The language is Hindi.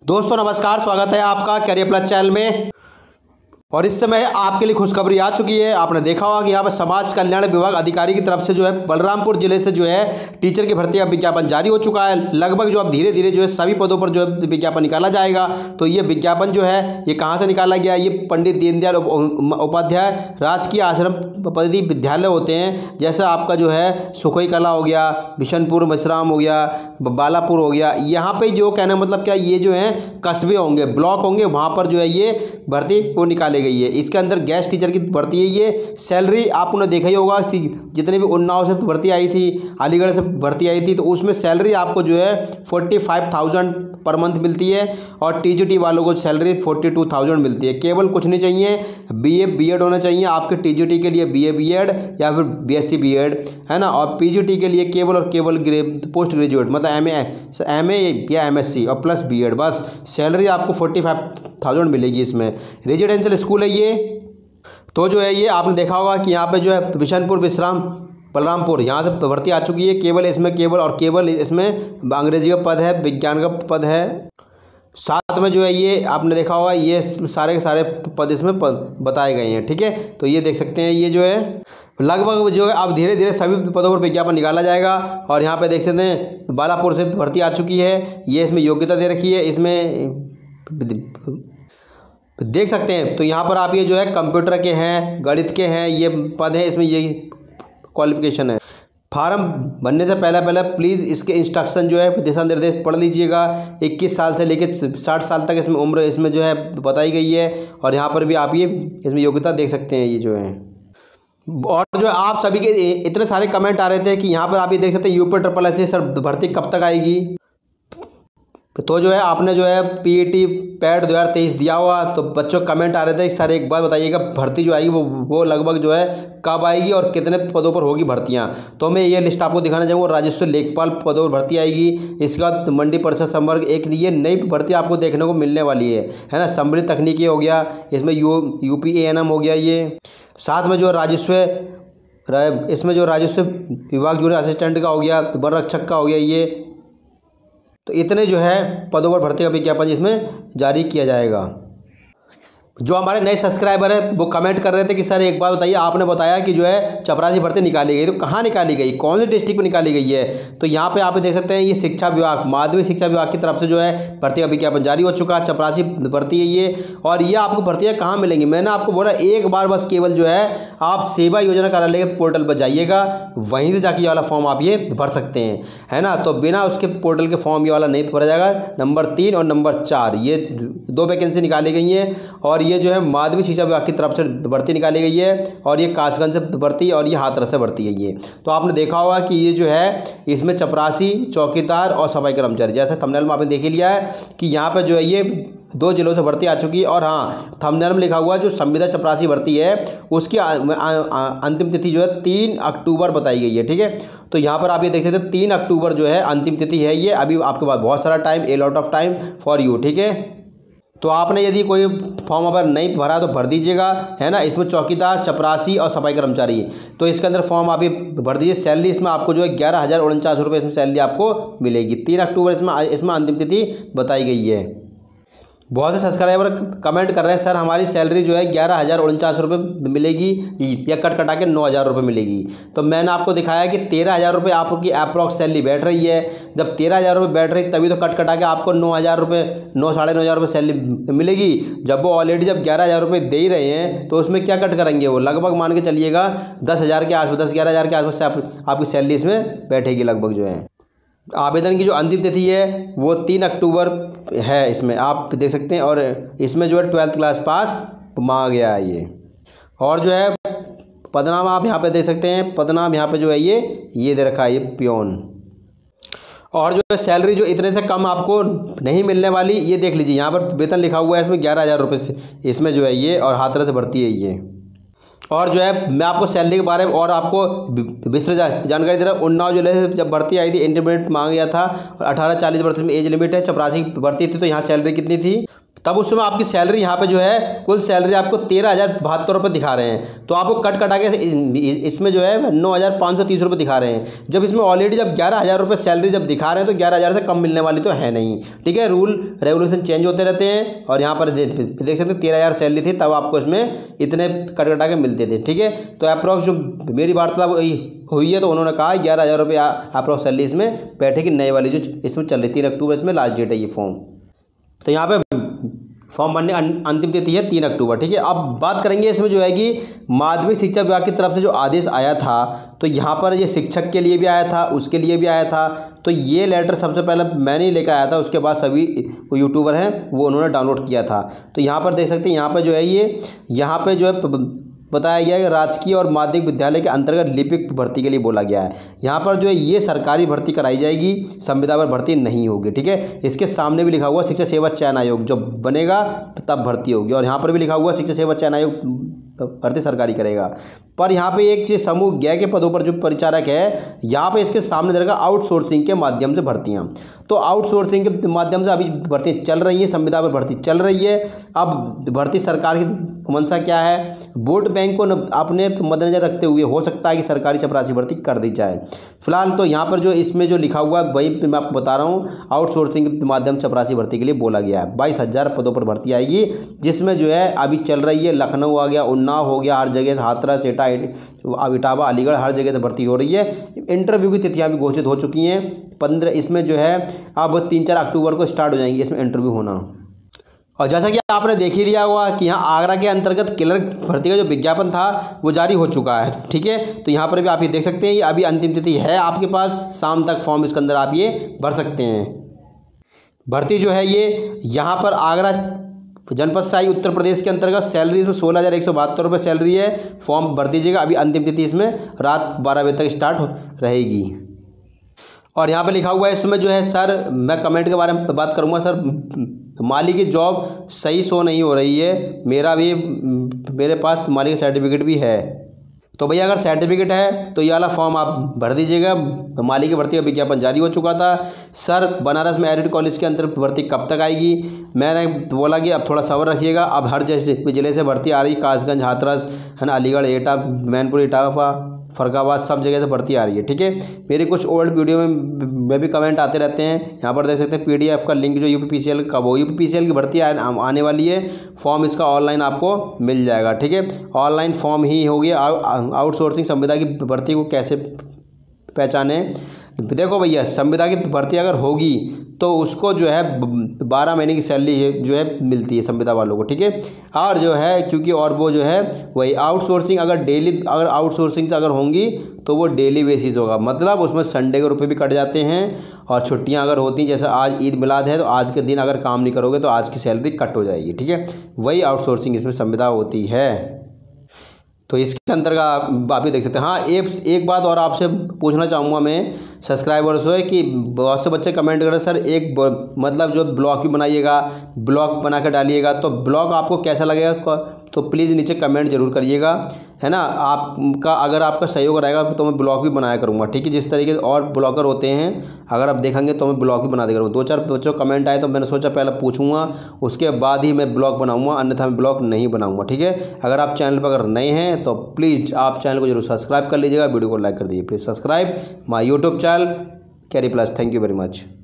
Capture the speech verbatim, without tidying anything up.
दोस्तों नमस्कार, स्वागत है आपका करियर प्लस चैनल में। और इस समय आपके लिए खुशखबरी आ चुकी है। आपने देखा होगा कि यहाँ पर समाज कल्याण विभाग अधिकारी की तरफ से जो है बलरामपुर जिले से जो है टीचर की भर्ती का विज्ञापन जारी हो चुका है। लगभग जो अब धीरे धीरे जो है सभी पदों पर जो है विज्ञापन निकाला जाएगा। तो ये विज्ञापन जो है ये कहाँ से निकाला गया? ये पंडित दीनदयाल उपाध्याय राजकीय आश्रम पद्धति विद्यालय होते हैं। जैसा आपका जो है सुखोई कला हो गया, बिशनपुर मछराम हो गया, बालापुर हो गया। यहाँ पे जो कहने मतलब क्या, ये जो है कस्बे होंगे, ब्लॉक होंगे, वहाँ पर जो है ये भर्ती वो निकाले गई है। इसके अंदर गेस्ट टीचर की भर्ती है। ये सैलरी आपने देखा ही होगा, जितने भी उन्नाव से भर्ती आई थी, अलीगढ़ से भर्ती आई थी, तो उसमें सैलरी आपको जो है forty five thousand per month मिलती है। और टीजीटी वालों को सैलरी फोर्टी टू थाउजेंड मिलती है। केवल कुछ नहीं चाहिए, बीए बीएड होना चाहिए आपके टीजीटी के लिए, बीए बीएड या फिर बीएससी बीएड, है ना। और पीजीटी के लिए केवल और केवल पोस्ट ग्रेजुएट मतलब एम ए या एमएससी और प्लस बीएड। बस सैलरी आपको फोर्टी फाइव थाउजेंड मिलेगी। इसमें रेजिडेंशियल स्कूल है ये। तो जो है ये आपने देखा होगा कि यहाँ पे जो है बिशनपुर विश्राम बलरामपुर, यहाँ से भर्ती आ चुकी है। केवल इसमें केवल और केवल इसमें अंग्रेजी का पद है, विज्ञान का पद है। साथ में जो है ये आपने देखा होगा ये सारे के सारे पद इसमें पद बताए गए हैं। ठीक है, तो ये देख सकते हैं। ये जो है लगभग जो है अब धीरे धीरे सभी पदों पर विज्ञापन निकाला जाएगा। और यहाँ पे देख सकते हैं बालापुर से भर्ती आ चुकी है। ये इसमें योग्यता दे रखी है, इसमें देख सकते हैं। तो यहाँ पर आप ये जो है कंप्यूटर के हैं, गणित के हैं, ये पद है, इसमें ये क्वालिफिकेशन है। फार्म भरने से पहले पहले प्लीज़ इसके इंस्ट्रक्शन जो है दिशा निर्देश पढ़ लीजिएगा। इक्कीस साल से लेकर साठ साल तक इसमें उम्र इसमें जो है बताई गई है। और यहाँ पर भी आप ये इसमें योग्यता देख सकते हैं। ये जो है और जो आप सभी के इतने सारे कमेंट आ रहे थे कि यहाँ पर आप ये देख सकते हैं UP triple S C sir भर्ती कब तक आएगी। तो जो है आपने जो है पीईटी पैड दो हज़ार तेईस दिया हुआ, तो बच्चों कमेंट आ रहे थे सर एक बार बताइएगा भर्ती जो आएगी वो वो लगभग जो है कब आएगी और कितने पदों पर होगी भर्तियां। तो मैं ये लिस्ट आपको दिखाना चाहूँगा। राजस्व लेखपाल पदों पर भर्ती आएगी। इसके बाद मंडी परिषद संवर्ग एक ये नई भर्ती आपको देखने को मिलने वाली है है ना। समृद्ध तकनीकी हो गया, इसमें U UP A N M हो गया। ये साथ में जो राजस्व इसमें जो राजस्व विभाग जूनियर असिस्टेंट का हो गया, वन रक्षक का हो गया। ये तो इतने जो है पदों पर भर्ती का विज्ञापन इसमें जारी किया जाएगा। जो हमारे नए सब्सक्राइबर है वो कमेंट कर रहे थे कि सर एक बात बताइए, आपने बताया कि जो है चपरासी भर्ती निकाली गई, तो कहाँ निकाली गई, कौन सी डिस्ट्रिक्ट में निकाली गई है? तो यहाँ पे आप देख सकते हैं ये शिक्षा विभाग, माध्यमिक शिक्षा विभाग की तरफ से जो है भर्ती का विज्ञापन जारी हो चुका है। चपरासी भर्ती है ये। और ये आपको भर्तियाँ कहाँ मिलेंगी? मैंने आपको बोला एक बार बस केवल जो है आप सेवा योजना कार्यालय के पोर्टल पर जाइएगा, वहीं से जाके ये वाला फॉर्म आप ये भर सकते हैं, है ना। तो बिना उसके पोर्टल के फॉर्म ये वाला नहीं भरा जाएगा। नंबर तीन और नंबर चार ये दो वैकेंसी निकाली गई हैं। और ये जो है माध्यमिक शिक्षा विभाग की तरफ से भर्ती निकाली गई है। और ये कासगंज से भर्ती और ये हाथरस से भर्ती है ये। तो आपने देखा होगा कि ये जो है इसमें चपरासी, चौकीदार और सफाई कर्मचारी, जैसे थंबनेल में आपने देख ही लिया है कि यहाँ पे जो है ये दो जिलों से भर्ती आ चुकी है। और हाँ, थंबनेल में लिखा हुआ जो संविदा चपरासी भर्ती है उसकी अंतिम तिथि जो है तीन अक्टूबर बताई गई है। ठीक है, तो यहाँ पर आप ये देख सकते हैं तीन अक्टूबर जो है अंतिम तिथि है ये। अभी आपके पास बहुत सारा time, a lot of time for you. ठीक है, तो आपने यदि कोई फॉर्म अगर नहीं भरा तो भर दीजिएगा, है ना। इसमें चौकीदार, चपरासी और सफाई कर्मचारी, तो इसके अंदर फॉर्म आप ये भर दीजिए। सैलरी इसमें आपको जो है ग्यारह हज़ार उनचास रुपये इसमें सैलरी आपको मिलेगी। तीन अक्टूबर इसमें इसमें अंतिम तिथि बताई गई है। बहुत से सब्सक्राइबर कमेंट कर रहे हैं सर हमारी सैलरी जो है ग्यारह हज़ार उनचास रुपये मिलेगी या कट कटा के नौ हज़ार रुपये मिलेगी। तो मैंने आपको दिखाया कि तेरह हज़ार रुपये आपकी अप्रॉक्स सैलरी बैठ रही है। जब तेरह हज़ार रुपये बैठ रही तभी तो कट कटा के आपको नौ हज़ार रुपये नौ साढ़े नौ हज़ार रुपये सैलरी मिलेगी। जब वो ऑलरेडी जब ग्यारह हज़ार रुपये दे ही रहे हैं तो उसमें क्या कट करेंगे? वो लगभग मान के चलिएगा दस हज़ार के आसपास, दस ग्यारह हज़ार के आसपास से आप, आपकी सैलरी इसमें बैठेगी लगभग जो है। आवेदन की जो अंतिम तिथि है वो तीन अक्टूबर है, इसमें आप देख सकते हैं। और इसमें जो है ट्वेल्थ क्लास पास मांगा गया है ये। और जो है पदनाम आप यहाँ पे देख सकते हैं, पदनाम यहाँ पे जो है ये ये दे रखा है, ये पियोन। और जो है सैलरी जो इतने से कम आपको नहीं मिलने वाली, ये देख लीजिए यहाँ पर वेतन लिखा हुआ है इसमें ग्यारह हज़ार रुपये से इसमें जो है ये। और हाथरस से भर्ती है ये। और जो है मैं आपको सैलरी के बारे में और आपको विस्तृत जानकारी दे रहा हूँ। उन्नाव जिले से जब भर्ती आई थी इंटरमीडिएट मांगा गया था और अठारह चालीस वर्ष में एज लिमिट है। चपरासी भर्ती थी तो यहाँ सैलरी कितनी थी? तब उस समय आपकी सैलरी यहाँ पे जो है कुल सैलरी आपको तेरह हज़ार बहत्तर रुपये दिखा रहे हैं, तो आपको कट कटा के इसमें जो है नौ हज़ार पाँच सौ तीस रुपये दिखा रहे हैं। जब इसमें ऑलरेडी जब ग्यारह हज़ार रुपये सैलरी जब दिखा रहे हैं तो ग्यारह हज़ार से कम मिलने वाली तो है नहीं। ठीक है, रूल रेगुलेशन चेंज होते रहते हैं और यहाँ पर देख सकते हैं तेरह हज़ार सैलरी थी तब आपको इसमें इतने कट कटा के मिलते थे। ठीक है, तो अप्रॉक्स जो मेरी वार्तालाप हुई है तो उन्होंने कहा ग्यारह हज़ार रुपये अप्रॉक्स सैलरी इसमें बैठेगी, नए वाली जो इसमें चल रही, तीन अक्टूबर इसमें लास्ट डेट है ये फॉर्म। तो यहाँ पे फॉर्म भरने अंतिम तिथि है तीन अक्टूबर। ठीक है, अब बात करेंगे इसमें जो है कि माध्यमिक शिक्षा विभाग की तरफ से जो आदेश आया था तो यहाँ पर ये शिक्षक के लिए भी आया था, उसके लिए भी आया था। तो ये लेटर सबसे पहले मैंने ही लेकर आया था, उसके बाद सभी यूट्यूबर हैं वो उन्होंने डाउनलोड किया था। तो यहाँ पर देख सकते हैं, यहाँ पर जो है ये यहाँ पर जो है बताया गया है कि राजकीय और माध्यमिक विद्यालय के अंतर्गत लिपिक भर्ती के लिए बोला गया है। यहाँ पर जो है ये सरकारी भर्ती कराई जाएगी, संविदा पर भर्ती नहीं होगी। ठीक है, इसके सामने भी लिखा हुआ शिक्षक सेवा चयन आयोग जब बनेगा तब भर्ती होगी, और यहाँ पर भी लिखा हुआ शिक्षक सेवा चयन आयोग भर्ती सरकारी करेगा। पर यहाँ पे एक चीज़ समूह गया के पदों पर जो परिचारक है यहाँ पे इसके सामने रहेगा आउटसोर्सिंग के माध्यम से भर्तियाँ। तो आउटसोर्सिंग के माध्यम से अभी भर्ती चल रही है, संविदा पर भर्ती चल रही है। अब भर्ती सरकार की मंशा क्या है, वोट बैंक को अपने मद्देनजर रखते हुए हो सकता है कि सरकारी चपरासी भर्ती कर दी जाए। फिलहाल तो यहाँ पर जो इसमें जो लिखा हुआ है वही मैं आपको बता रहा हूँ, आउटसोर्सिंग के माध्यम से चपरासी भर्ती के लिए बोला गया है। बाईस हज़ार पदों पर भर्ती आएगी, जिसमें जो है अभी चल रही है, लखनऊ आ गया, उन्नाव हो गया, हर जगह हाथरस, एटा, इटावा, अलीगढ़, हर जगह से भर्ती हो रही है। इंटरव्यू की तिथियां भी घोषित हो चुकी हैं, पंद्रह इसमें जो है अब तीन चार अक्टूबर को स्टार्ट हो जाएंगी इसमें इंटरव्यू होना। और जैसा कि आपने देख ही लिया हुआ कि यहाँ आगरा के अंतर्गत क्लर्क भर्ती का जो विज्ञापन था वो जारी हो चुका है। ठीक है, तो यहाँ पर भी आप ये देख सकते हैं, ये अभी अंतिम तिथि है आपके पास, शाम तक फॉर्म इसके अंदर आप ये भर सकते हैं। भर्ती जो है ये यहाँ पर आगरा जनपद से आई, उत्तर प्रदेश के अंतर्गत, सैलरी इसमें सोलह हज़ार एक सौ बहत्तर रुपये सैलरी है। फॉर्म भर दीजिएगा, अभी अंतिम तिथि इसमें रात बारह बजे तक स्टार्ट रहेगी। और यहाँ पे लिखा हुआ है इसमें जो है सर, मैं कमेंट के बारे में बात करूँगा सर, माली की जॉब सही शो नहीं हो रही है, मेरा भी मेरे पास माली का सर्टिफिकेट भी है। तो भैया अगर सर्टिफिकेट है तो ये वाला फॉर्म आप भर दीजिएगा। माली की भर्ती का विज्ञापन जारी हो चुका था। सर बनारस में एडिट कॉलेज के अंदर भर्ती कब तक आएगी, मैंने बोला कि अब थोड़ा सब्र रखिएगा। अब हर जैसे ज़िले से भर्ती आ रही, कासगंज, हाथरस है ना, अलीगढ़, एटा, मैनपुर, इटावा, फरकाबाद, सब जगह से भर्ती आ रही है। ठीक है, मेरी कुछ ओल्ड वीडियो में में भी कमेंट आते रहते हैं, यहाँ पर देख सकते हैं पीडीएफ का लिंक जो यूपीपीसीएल का, वो यूपीपीसीएल की भर्ती आने वाली है। फॉर्म इसका ऑनलाइन आपको मिल जाएगा। ठीक है, ऑनलाइन फॉर्म ही होगी। आउटसोर्सिंग संविदा की भर्ती को कैसे पहचाने, देखो भैया संविदा की भर्ती अगर होगी तो उसको जो है बारह महीने की सैलरी जो है मिलती है संविदा वालों को। ठीक है, और जो है क्योंकि और वो जो है वही आउटसोर्सिंग अगर डेली अगर आउटसोर्सिंग अगर होंगी तो वो डेली बेसिस होगा, मतलब उसमें संडे के रुपये भी कट जाते हैं और छुट्टियां अगर होती हैं, जैसे आज ईद मिलाद है तो आज के दिन अगर काम नहीं करोगे तो आज की सैलरी कट हो जाएगी। ठीक है, वही आउटसोर्सिंग इसमें संविदा होती है। तो इसके अंतर्गत आप भी देख सकते हैं। हाँ, एक एक बात और आपसे पूछना चाहूँगा मैं सब्सक्राइबर्स हो कि बहुत से बच्चे कमेंट कर रहे हैं सर एक मतलब जो ब्लॉग भी बनाइएगा, ब्लॉग बना कर डालिएगा, तो ब्लॉग आपको कैसा लगेगा तो प्लीज़ नीचे कमेंट जरूर करिएगा, है ना। आपका अगर आपका सहयोग रहेगा तो मैं ब्लॉग भी बनाया करूँगा। ठीक है, जिस तरीके से और ब्लॉगर होते हैं अगर आप देखेंगे तो मैं ब्लॉग भी बना दे करूँगा। दो चार बच्चों कमेंट आए तो मैंने सोचा पहले पूछूंगा, उसके बाद ही मैं ब्लॉग बनाऊँगा, अन्यथा मैं ब्लॉग नहीं बनाऊँगा। ठीक है, अगर आप चैनल पर अगर नए हैं तो प्लीज़ आप चैनल को जरूर सब्सक्राइब कर लीजिएगा, वीडियो को लाइक कर दीजिए। Please subscribe my YouTube channel carry plus. Thank you very much.